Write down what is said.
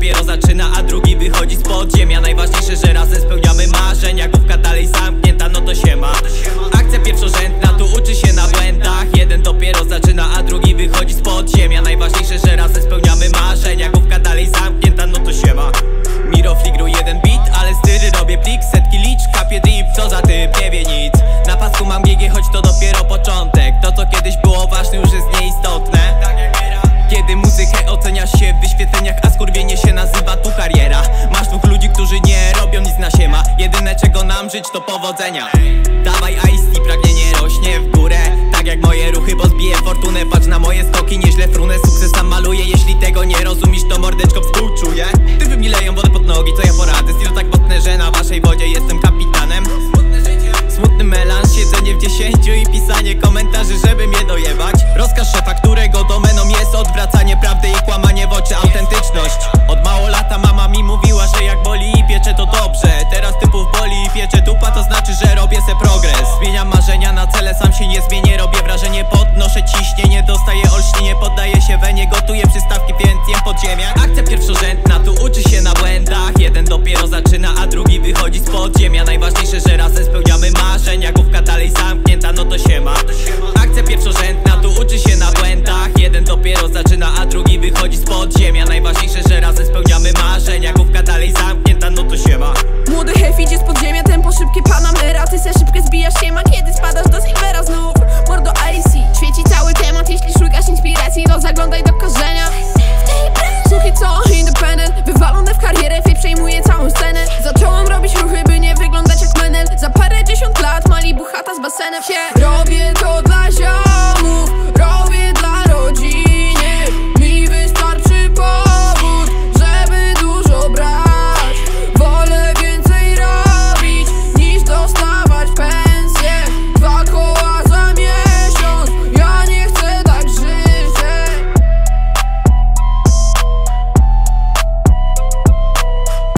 dopiero zaczyna, a drugi wychodzi z podziemia. Najważniejsze, że razem spełniamy marzenia. Główka dalej zamknięta, no to siema. Akcja pierwszorzędna, tu uczy się na błędach. Jeden dopiero zaczyna, a drugi wychodzi z podziemia. Najważniejsze, że razem spełniamy marzenia. Główka dalej zamknięta, no to siema. Miro fligru jeden beat, ale styry robię plik. Setki licz, kapie drip, co za typ, nie wie nic. Na pasku mam GG, choć to dopiero początek. To co kiedyś było ważne, już jest nieistotne. Kiedy muzykę oceniasz się w wyświetleniach, a skurwienie się nazywa tu kariera. Masz dwóch ludzi, którzy nie robią nic na siema. Jedyne czego nam żyć to powodzenia. Dawaj ice, pragnienie rośnie w górę. Tak jak moje ruchy, bo zbiję fortunę. Patrz na moje skoki, nieźle frunę. Sukces sam maluję, jeśli tego nie rozumiesz, to mordeczko współczuję.